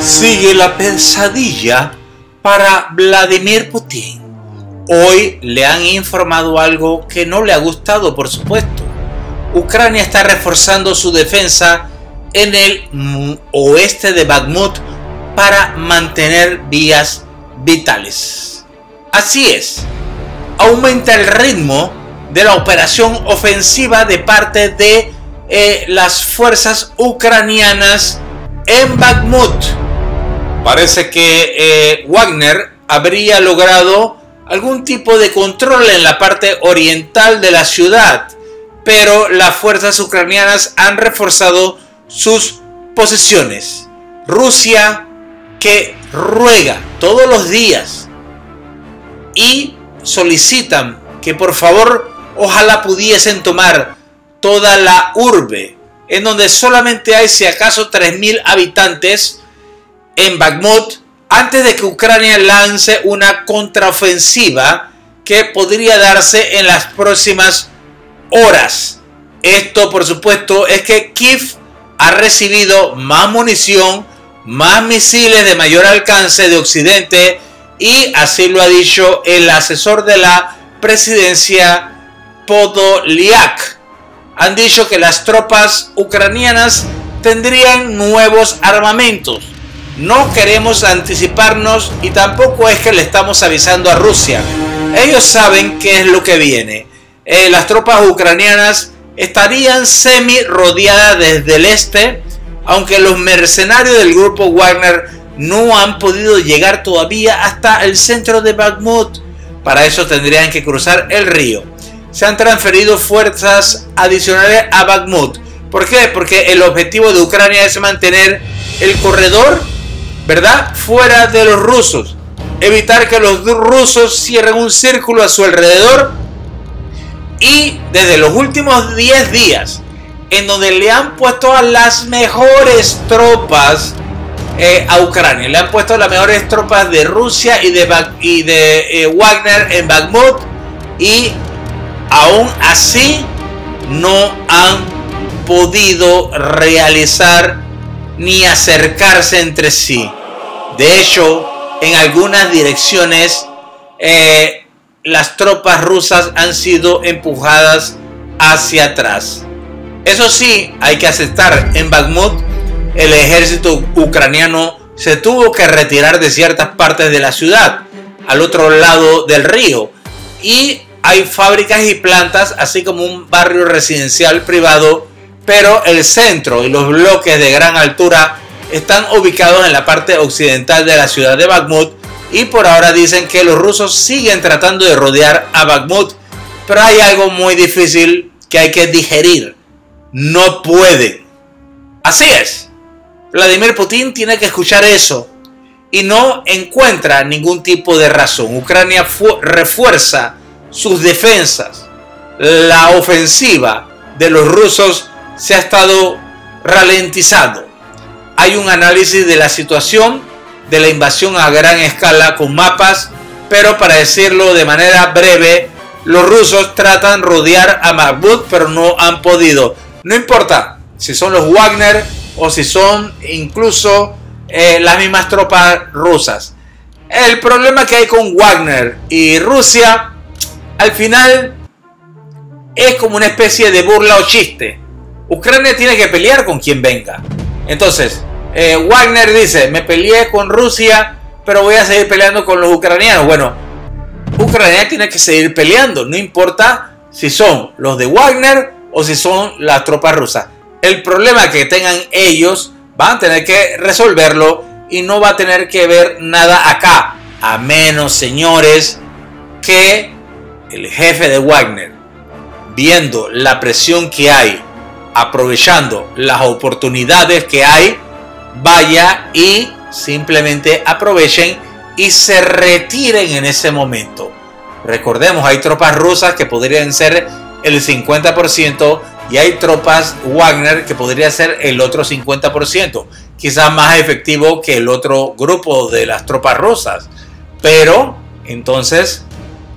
Sigue la pesadilla para Vladimir Putin. Hoy le han informado algo que no le ha gustado, por supuesto. Ucrania está reforzando su defensa en el oeste de Bakhmut para mantener vías vitales. Así es, aumenta el ritmo de la operación ofensiva de parte de las fuerzas ucranianas en Bakhmut. Parece que Wagner habría logrado algún tipo de control en la parte oriental de la ciudad, pero las fuerzas ucranianas han reforzado sus posiciones. Rusia, que ruega todos los días y solicitan que por favor ojalá pudiesen tomar toda la urbe, en donde solamente hay si acaso 3.000 habitantes en Bakhmut, antes de que Ucrania lance una contraofensiva que podría darse en las próximas horas. Esto, por supuesto, es que Kiev ha recibido más munición, más misiles de mayor alcance de Occidente, y así lo ha dicho el asesor de la presidencia, Podolyak. Han dicho que las tropas ucranianas tendrían nuevos armamentos. No queremos anticiparnos y tampoco es que le estamos avisando a Rusia. Ellos saben qué es lo que viene. Las tropas ucranianas estarían semi rodeadas desde el este, aunque los mercenarios del grupo Wagner no han podido llegar todavía hasta el centro de Bakhmut. Para eso tendrían que cruzar el río. Se han transferido fuerzas adicionales a Bakhmut. ¿Por qué? Porque el objetivo de Ucrania es mantener el corredor, ¿verdad?, fuera de los rusos. Evitar que los rusos cierren un círculo a su alrededor. Y desde los últimos 10 días, en donde le han puesto a las mejores tropas a Ucrania, le han puesto las mejores tropas de Rusia y de Wagner en Bakhmut, y aún así no han podido realizar ni acercarse entre sí. De hecho, en algunas direcciones las tropas rusas han sido empujadas hacia atrás. Eso sí, hay que aceptar, en Bakhmut el ejército ucraniano se tuvo que retirar de ciertas partes de la ciudad, al otro lado del río, y hay fábricas y plantas, así como un barrio residencial privado, pero el centro y los bloques de gran altura están ubicados en la parte occidental de la ciudad de Bakhmut, y por ahora dicen que los rusos siguen tratando de rodear a Bakhmut, pero hay algo muy difícil que hay que digerir: no pueden. Así es, Vladimir Putin tiene que escuchar eso y no encuentra ningún tipo de razón. Ucrania refuerza sus defensas. La ofensiva de los rusos se ha estado ralentizando. Hay un análisis de la situación de la invasión a gran escala con mapas, pero para decirlo de manera breve, los rusos tratan de rodear a Bakhmut, pero no han podido. No importa si son los Wagner o si son incluso las mismas tropas rusas. El problema que hay con Wagner y Rusia, al final, es como una especie de burla o chiste. Ucrania tiene que pelear con quien venga. Entonces, Wagner dice: me peleé con Rusia, pero voy a seguir peleando con los ucranianos. Bueno, Ucrania tiene que seguir peleando, no importa si son los de Wagner o si son las tropas rusas. El problema que tengan ellos van a tener que resolverlo y no va a tener que ver nada acá, a menos, señores, que el jefe de Wagner, viendo la presión que hay, aprovechando las oportunidades que hay, vaya y simplemente aprovechen y se retiren en ese momento. Recordemos, hay tropas rusas que podrían ser el 50% y hay tropas Wagner que podría ser el otro 50%, quizás más efectivo que el otro grupo de las tropas rusas, pero entonces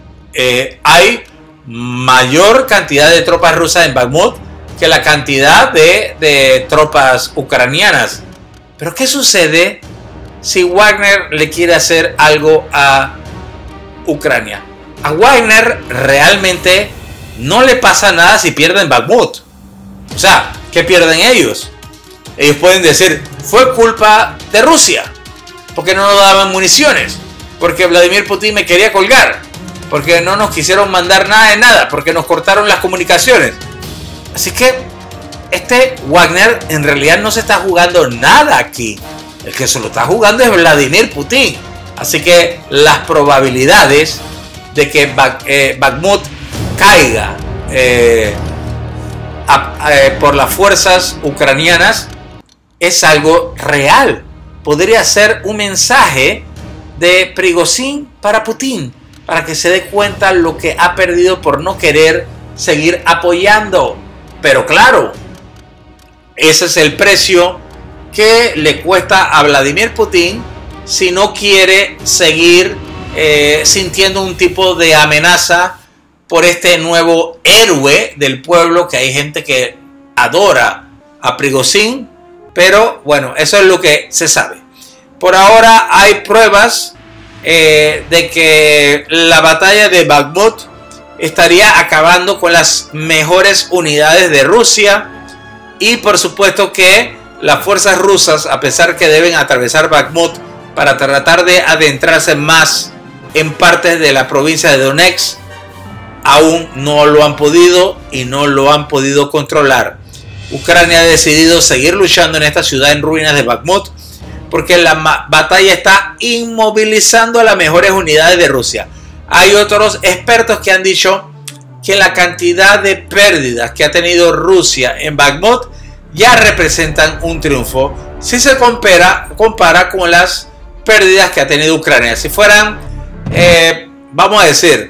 hay mayor cantidad de tropas rusas en Bakhmut que la cantidad de tropas ucranianas. Pero ¿qué sucede si Wagner le quiere hacer algo a Ucrania. A Wagner realmente no le pasa nada si pierden Bakhmut. O sea, ¿qué pierden ellos? Ellos pueden decir, fue culpa de Rusia, porque no nos daban municiones, porque Vladimir Putin me quería colgar, porque no nos quisieron mandar nada de nada, porque nos cortaron las comunicaciones. Así que este Wagner en realidad no se está jugando nada aquí. El que se lo está jugando es Vladimir Putin. Así que las probabilidades de que Bakhmut caiga por las fuerzas ucranianas es algo real. Podría ser un mensaje de Prigozhin para Putin, para que se dé cuenta lo que ha perdido por no querer seguir apoyando. Pero claro, ese es el precio que le cuesta a Vladimir Putin si no quiere seguir sintiendo un tipo de amenaza por este nuevo héroe del pueblo, que hay gente que adora a Prigozhin, pero bueno, eso es lo que se sabe. Por ahora hay pruebas de que la batalla de Bakhmut estaría acabando con las mejores unidades de Rusia, y por supuesto que las fuerzas rusas, a pesar que deben atravesar Bakhmut para tratar de adentrarse más en partes de la provincia de Donetsk, aún no lo han podido y no lo han podido controlar. Ucrania ha decidido seguir luchando en esta ciudad en ruinas de Bakhmut porque la batalla está inmovilizando a las mejores unidades de Rusia. Hay otros expertos que han dicho que la cantidad de pérdidas que ha tenido Rusia en Bakhmut ya representan un triunfo si se compara con las pérdidas que ha tenido Ucrania. Si fueran, vamos a decir,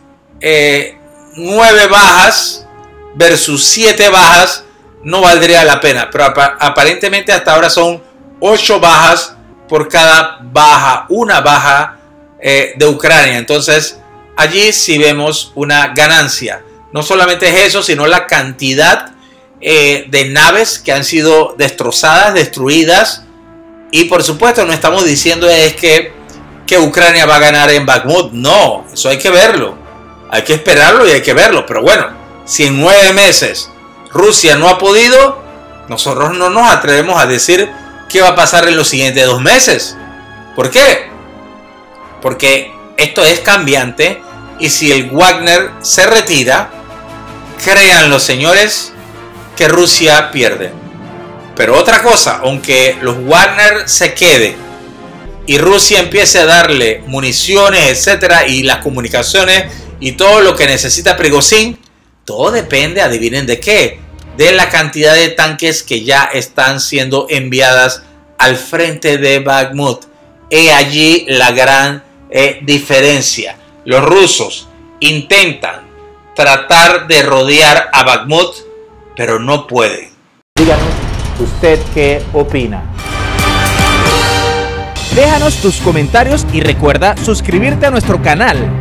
9 bajas versus 7 bajas, no valdría la pena. Pero aparentemente hasta ahora son 8 bajas por cada baja, una baja de Ucrania. Entonces allí sí vemos una ganancia. No solamente es eso, sino la cantidad de naves que han sido destrozadas, destruidas. Y por supuesto no estamos diciendo es que Ucrania va a ganar en Bakhmut. No, eso hay que verlo. Hay que esperarlo y hay que verlo. Pero bueno, si en 9 meses Rusia no ha podido, nosotros no nos atrevemos a decir qué va a pasar en los siguientes 2 meses. ¿Por qué? Porque esto es cambiante, y si el Wagner se retira, crean los señores que Rusia pierde. Pero otra cosa, aunque los Wagner se queden y Rusia empiece a darle municiones, etcétera, y las comunicaciones y todo lo que necesita Prigozhin, todo depende, adivinen de qué, de la cantidad de tanques que ya están siendo enviadas al frente de Bakhmut. He allí la gran diferencia. Los rusos intentan tratar de rodear a Bakhmut, pero no pueden. Díganos usted qué opina. Déjanos tus comentarios y recuerda suscribirte a nuestro canal.